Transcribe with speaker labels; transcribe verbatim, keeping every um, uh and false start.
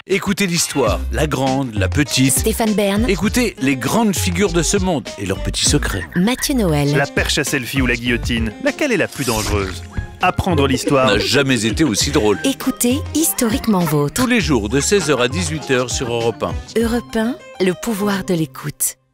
Speaker 1: Écoutez l'histoire, la grande, la petite.
Speaker 2: Stéphane Bern.
Speaker 1: Écoutez les grandes figures de ce monde et leurs petits secrets.
Speaker 2: Mathieu Noël.
Speaker 3: La perche à selfie ou la guillotine, laquelle est la plus dangereuse? Apprendre l'histoire
Speaker 1: N'a jamais été aussi drôle.
Speaker 2: Écoutez Historiquement Vôtre.
Speaker 1: Tous les jours de seize heures à dix-huit heures sur Europe un.
Speaker 2: Europe un, le pouvoir de l'écoute.